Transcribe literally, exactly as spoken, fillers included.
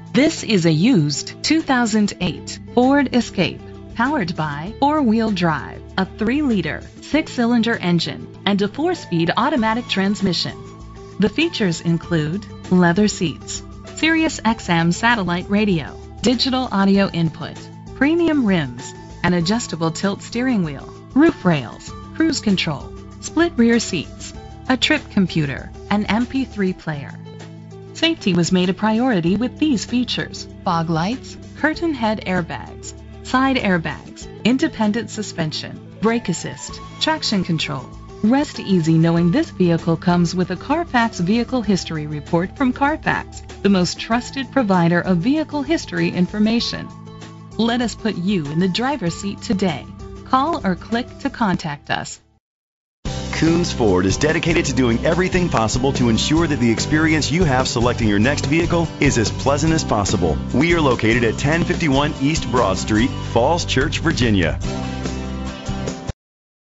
This is a used two thousand eight Ford Escape, powered by four-wheel drive, a three liter, six-cylinder engine, and a four-speed automatic transmission. The features include leather seats, Sirius X M satellite radio, digital audio input, premium rims, an adjustable tilt steering wheel, roof rails, cruise control, split rear seats, a trip computer, an M P three player. Safety was made a priority with these features: fog lights, curtain head airbags, side airbags, independent suspension, brake assist, traction control. Rest easy knowing this vehicle comes with a Carfax Vehicle History Report from Carfax, the most trusted provider of vehicle history information. Let us put you in the driver's seat today. Call or click to contact us. Coons Ford is dedicated to doing everything possible to ensure that the experience you have selecting your next vehicle is as pleasant as possible. We are located at ten fifty-one East Broad Street, Falls Church, Virginia.